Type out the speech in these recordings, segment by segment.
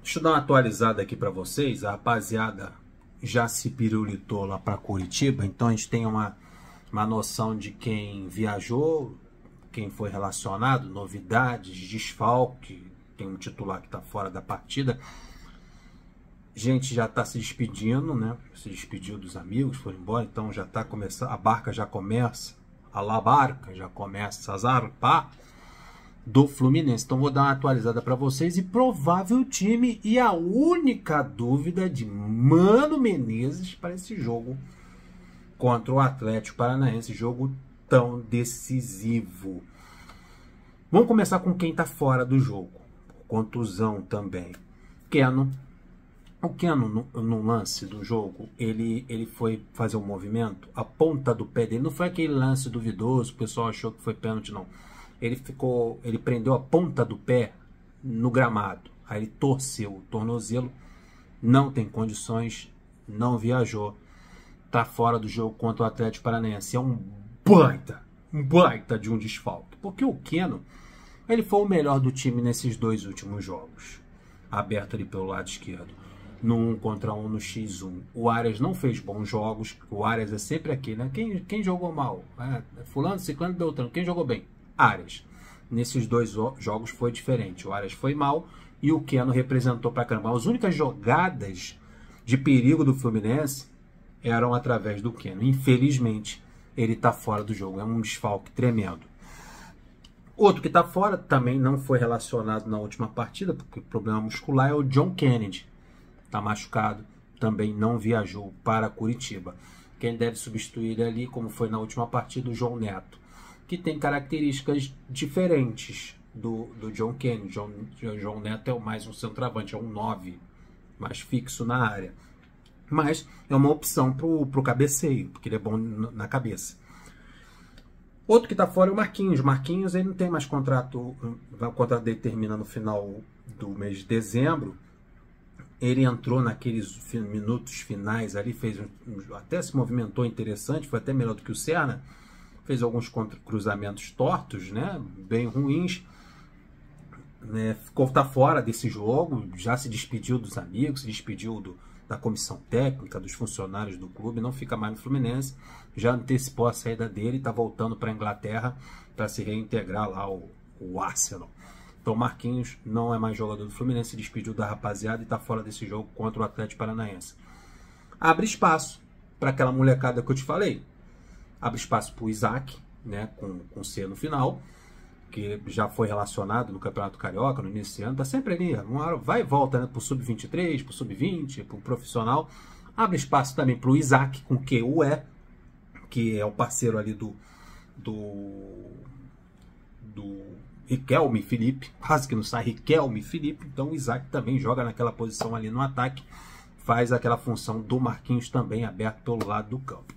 Deixa eu dar uma atualizada aqui para vocês. A rapaziada já se pirulitou lá para Curitiba, então a gente tem uma noção de quem viajou, quem foi relacionado, novidades, desfalque. Tem um titular que está fora da partida. Gente já está se despedindo, né? Se despediu dos amigos, foram embora, então já está começando, a barca já começa, a barca já começa a zarpar do Fluminense. Então vou dar uma atualizada para vocês e provável time e a única dúvida de Mano Menezes para esse jogo contra o Atlético Paranaense, jogo tão decisivo. Vamos começar com quem está fora do jogo, contusão também. O Keno, no lance do jogo, ele foi fazer um movimento, a ponta do pé dele, não foi aquele lance duvidoso, o pessoal achou que foi pênalti, não. Ele prendeu a ponta do pé no gramado, aí ele torceu o tornozelo, não tem condições, não viajou, tá fora do jogo contra o Atlético Paranaense. É um baita de um desfalque, porque o Keno, ele foi o melhor do time nesses dois últimos jogos, aberto ali pelo lado esquerdo. No 1 contra 1 no X1. O Arias não fez bons jogos. O Arias é sempre aqui, né? Quem jogou mal? Fulano, Ciclano, Beltrano. Quem jogou bem? Arias. Nesses dois jogos foi diferente. O Arias foi mal e o Keno representou pra caramba. As únicas jogadas de perigo do Fluminense eram através do Keno. Infelizmente, ele tá fora do jogo. É um desfalque tremendo. Outro que tá fora, também não foi relacionado na última partida, porque o problema muscular é o John Kennedy. Está machucado, também não viajou para Curitiba. Quem deve substituir ele ali, como foi na última partida, o João Neto, que tem características diferentes do John Kennedy. João Neto é mais um centroavante, é um 9, mais fixo na área. Mas é uma opção para o cabeceio, porque ele é bom na cabeça. Outro que está fora é o Marquinhos. Marquinhos ele não tem mais contrato, o contrato dele termina no final do mês de dezembro. Ele entrou naqueles minutos finais ali, até se movimentou interessante, foi até melhor do que o Serna, fez alguns cruzamentos tortos, né, bem ruins, né, tá fora desse jogo, já se despediu dos amigos, se despediu da comissão técnica, dos funcionários do clube, não fica mais no Fluminense, já antecipou a saída dele, está voltando para a Inglaterra para se reintegrar lá o Arsenal. Então Marquinhos não é mais jogador do Fluminense, se despediu da rapaziada e está fora desse jogo contra o Atlético Paranaense. Abre espaço para aquela molecada que eu te falei. Abre espaço para o Isaac, né, com C no final, que já foi relacionado no Campeonato Carioca no início do ano. Está sempre ali, uma hora vai e volta, né, para o Sub-23, para o Sub-20, para o profissional. Abre espaço também para o Isaac, com QUE, que é o parceiro ali do Riquelme Felipe, quase que não sai Riquelme Felipe, então o Isaac também joga naquela posição ali no ataque, faz aquela função do Marquinhos também aberto pelo lado do campo.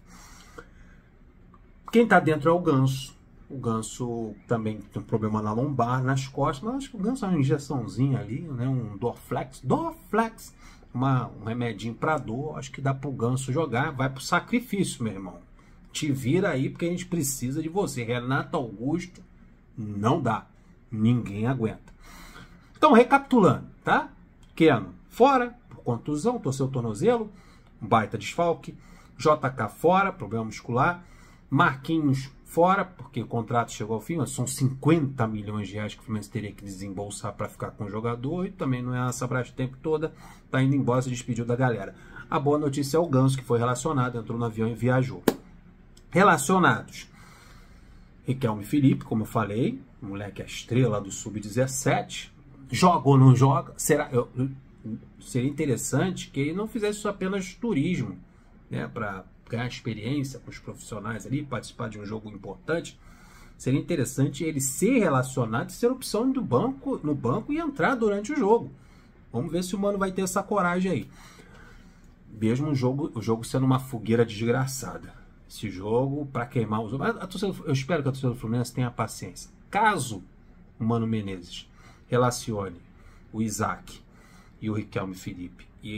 Quem tá dentro é o Ganso. O Ganso também tem um problema na lombar, nas costas, mas acho que o Ganso é uma injeçãozinha ali, né? Um Dorflex, um remedinho para dor, acho que dá pro Ganso jogar, vai pro sacrifício, meu irmão. Te vira aí porque a gente precisa de você. Renato Augusto, não dá. Ninguém aguenta. Então, recapitulando, tá? Keno fora, por contusão, torceu o tornozelo, um baita desfalque. JK fora, problema muscular. Marquinhos fora, porque o contrato chegou ao fim, mas são 50 milhões de reais que o Fluminense teria que desembolsar para ficar com o jogador, e também não é essa praxe o tempo toda, tá indo embora, se despediu da galera. A boa notícia é o Ganso, que foi relacionado, entrou no avião e viajou. Relacionados: Riquelme Felipe, como eu falei, o moleque é a estrela do Sub-17, joga ou não joga? Seria interessante que ele não fizesse isso apenas de turismo, né, para ganhar experiência com os profissionais ali, participar de um jogo importante. Seria interessante ele ser relacionado e ser opção no banco e entrar durante o jogo. Vamos ver se o Mano vai ter essa coragem aí. Mesmo o jogo sendo uma fogueira desgraçada. Esse jogo, para queimar os outros. Eu espero que a torcida do Fluminense tenha paciência. Caso o Mano Menezes relacione o Isaac e o Riquelme Felipe e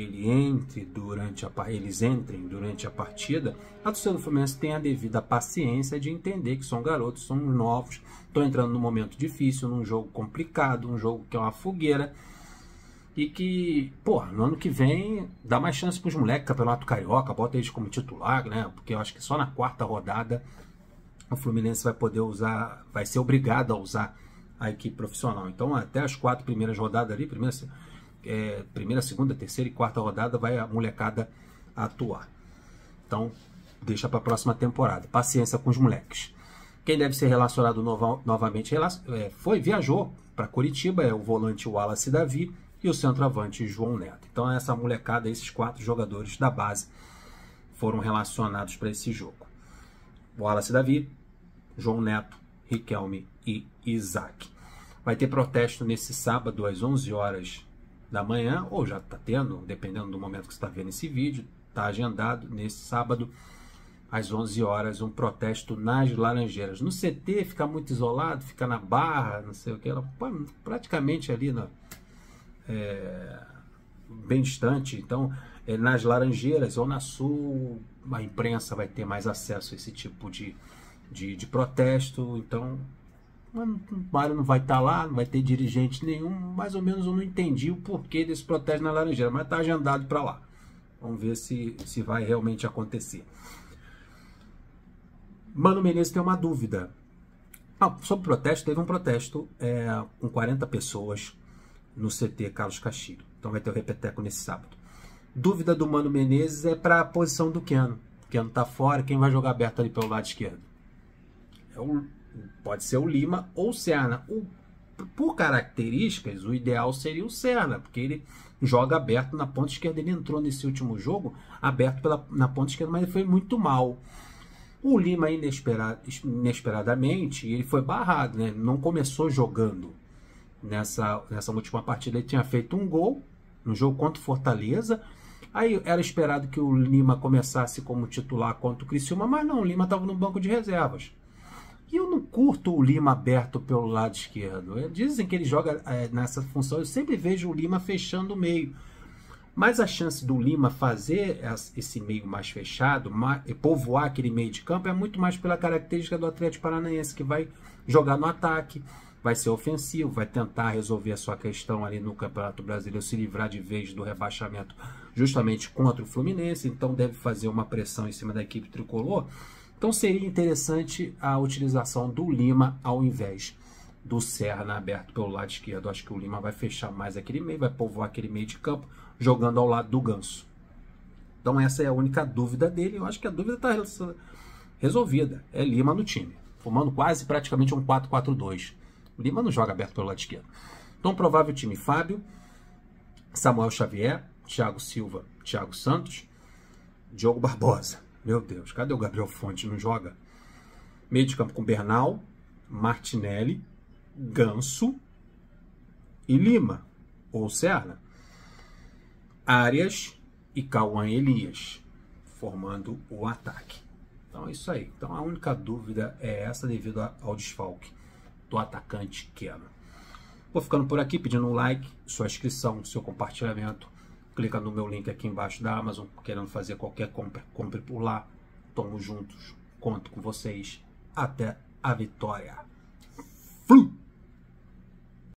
eles entrem durante a partida, a torcida do Fluminense tem a devida paciência de entender que são garotos, são novos, estão entrando num momento difícil, num jogo complicado, um jogo que é uma fogueira. E que, pô, no ano que vem dá mais chance pros moleques, Campeonato Carioca, bota eles como titular, né? Porque eu acho que só na quarta rodada o Fluminense vai poder usar, vai ser obrigado a usar a equipe profissional. Então, até as 4 primeiras rodadas ali, primeira, segunda, terceira e quarta rodada, vai a molecada atuar. Então, deixa para a próxima temporada. Paciência com os moleques. Quem deve ser relacionado novamente viajou para Curitiba, é o volante Wallace Davi e o centroavante João Neto. Então, essa molecada, esses 4 jogadores da base foram relacionados para esse jogo. Wallace Davi, João Neto, Riquelme e Isaac. Vai ter protesto nesse sábado às 11 horas da manhã, ou já está tendo, dependendo do momento que você está vendo esse vídeo, está agendado nesse sábado às 11 horas um protesto nas Laranjeiras. No CT fica muito isolado, fica na Barra, não sei o que, praticamente ali bem distante. Então, nas Laranjeiras ou na Sul, a imprensa vai ter mais acesso a esse tipo de protesto. Então, o Mário não vai estar lá, não vai ter dirigente nenhum. Mais ou menos eu não entendi o porquê desse protesto na Laranjeira, mas está agendado para lá. Vamos ver se vai realmente acontecer. Mano Menezes tem uma dúvida. Sobre protesto, teve um protesto com 40 pessoas no CT Carlos Castilho. Então vai ter o repeteco nesse sábado. Dúvida do Mano Menezes é para a posição do Keno. O Keno está fora, quem vai jogar aberto ali pelo lado esquerdo? Pode ser o Lima ou o Serna. Por características, o ideal seria o Serna, porque ele joga aberto na ponta esquerda. Ele entrou nesse último jogo aberto na ponta esquerda, mas ele foi muito mal. O Lima, inesperadamente, ele foi barrado, né? Não começou jogando nessa última partida. Ele tinha feito um gol no jogo contra o Fortaleza. Aí era esperado que o Lima começasse como titular contra o Criciúma, mas não, o Lima estava no banco de reservas. E eu não curto o Lima aberto pelo lado esquerdo. Dizem que ele joga nessa função. Eu sempre vejo o Lima fechando o meio. Mas a chance do Lima fazer esse meio mais fechado, povoar aquele meio de campo, é muito mais pela característica do Atlético Paranaense, que vai jogar no ataque, vai ser ofensivo, vai tentar resolver a sua questão ali no Campeonato Brasileiro, se livrar de vez do rebaixamento justamente contra o Fluminense. Então deve fazer uma pressão em cima da equipe tricolor. Então seria interessante a utilização do Lima ao invés do Serna aberto pelo lado esquerdo. Acho que o Lima vai fechar mais aquele meio, vai povoar aquele meio de campo, jogando ao lado do Ganso. Então essa é a única dúvida dele. Eu acho que a dúvida está resolvida. É Lima no time, formando quase praticamente um 4-4-2. O Lima não joga aberto pelo lado esquerdo. Então provável time: Fábio, Samuel Xavier, Thiago Silva, Thiago Santos, Diogo Barbosa. Meu Deus, cadê o Gabriel Fonte? Não joga? Meio de campo com Bernal, Martinelli, Ganso e Lima, ou Serna. Arias e Cauã Elias, formando o ataque. Então é isso aí. Então a única dúvida é essa, devido ao desfalque do atacante Keno. Vou ficando por aqui, pedindo um like, sua inscrição, seu compartilhamento. Clica no meu link aqui embaixo da Amazon, querendo fazer qualquer compra, compre por lá. Tamo juntos, conto com vocês. Até a vitória. Flu!